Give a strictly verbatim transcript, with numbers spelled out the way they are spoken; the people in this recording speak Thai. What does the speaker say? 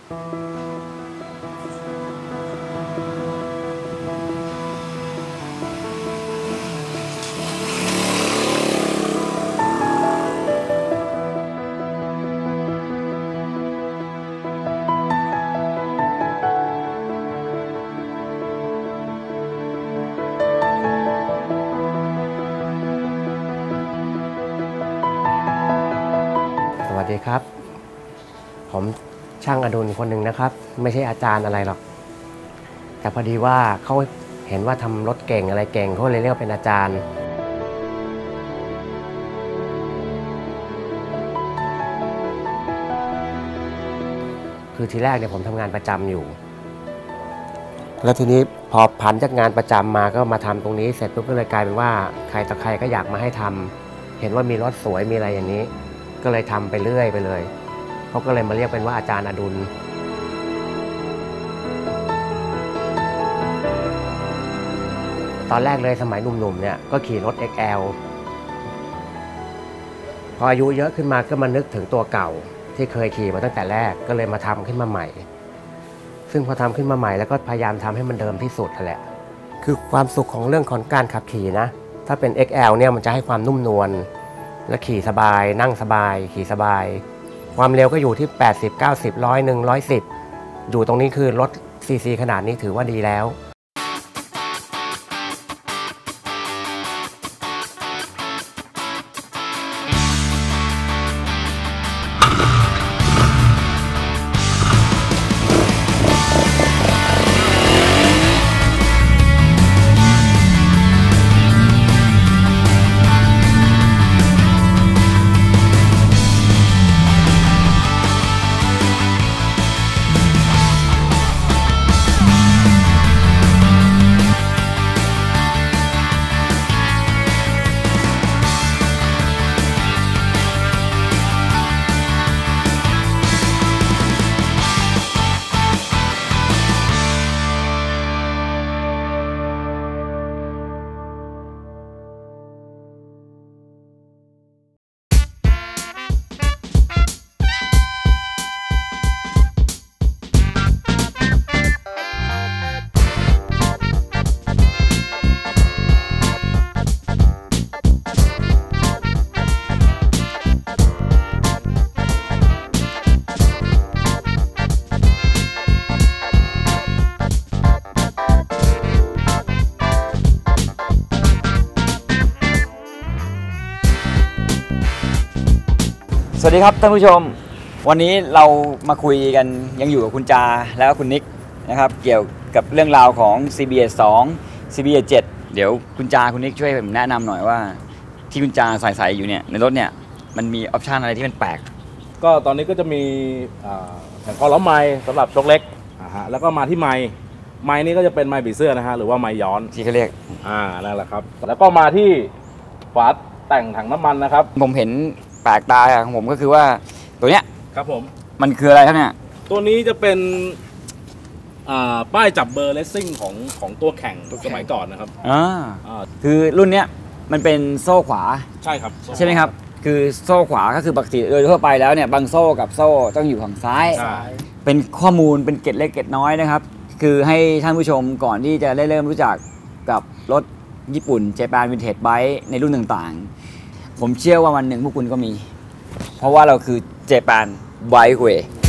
สวัสดีครับผมช่างอดุลคนหนึ่งนะครับไม่ใช่อาจารย์อะไรหรอกแต่พอดีว่าเขาเห็นว่าทำรถเก่งอะไรเก่งเขาเลยเรียกเป็นอาจารย์คือทีแรกเนี่ยผมทำงานประจำอยู่แล้วทีนี้พอผันจากงานประจำมาก็มาทำตรงนี้เสร็จปุ๊บก็เลยกลายเป็นว่าใครต่อใครก็อยากมาให้ทำเห็นว่ามีรถสวยมีอะไรอย่างนี้ก็เลยทำไปเรื่อยไปเลยเขาก็เลยมาเรียกเป็นว่าอาจารย์อดุลตอนแรกเลยสมัยหนุ่มๆเนี่ยก็ขี่รถ เอ็กซ์ แอล พออายุเยอะขึ้นมาก็มานึกถึงตัวเก่าที่เคยขี่มาตั้งแต่แรกก็เลยมาทำขึ้นมาใหม่ซึ่งพอทำขึ้นมาใหม่แล้วก็พยายามทำให้มันเดิมที่สุดแหละคือความสุขของเรื่องของการขับขี่นะถ้าเป็น เอ็กซ์ แอล เนี่ยมันจะให้ความนุ่มนวลและขี่สบายนั่งสบายขี่สบายความเร็วก็อยู่ที่แปดสิบ เก้าสิบ หนึ่งร้อย หนึ่งร้อยสิบอยู่ตรงนี้คือรถซีซีขนาดนี้ถือว่าดีแล้วสวัสดีครับท่านผู้ชมวันนี้เรามาคุยกันยังอยู่กับคุณจาแล้วก็คุณนิกนะครับเกี่ยวกับเรื่องราวของ ซี บี เอส สอง ซี บี เอส เจ็ดเดี๋ยวคุณจาคุณนิกช่วยผมแนะนำหน่อยว่าที่คุณจาใส่ๆอยู่เนี่ยในรถเนี่ยมันมีออปชันอะไรที่มันแปลกก็ตอนนี้ก็จะมีแผงคอล้อไม้สำหรับชกเล็กฮะแล้วก็มาที่ไม้ไม้นี้ก็จะเป็นไม้ผีเสื้อนะฮะหรือว่าไม้ย้อนที่เขาเรียกอ่านั่นแหละครับแล้วก็มาที่ฝาแต่งถังน้ำมันนะครับผมเห็นแปลกตาของผมก็คือว่าตัวเนี้ยครับผมมันคืออะไรครับเนี่ยตัวนี้จะเป็นป้ายจับเบอร์เลสซิ่งของของตัวแข่งสมัยก่อนนะครับอ่าคือรุ่นเนี้ยมันเป็นโซ่ขวาใช่ครับใช่ไหมครับคือโซ่ขวาก็คือปกติโดยทั่วไปแล้วเนี่ยบางโซ่กับโซ่ต้องอยู่ฝั่งซ้ายเป็นข้อมูลเป็นเกร็ดเล็กเกร็ดน้อยนะครับคือให้ท่านผู้ชมก่อนที่จะได้เริ่มรู้จักกับรถญี่ปุ่นเจแปนวินเทจไบค์ในรุ่นต่างๆผมเชื่อว่าวันหนึ่งพวกคุณก็มีเพราะว่าเราคือเจแปนไบค์เวย์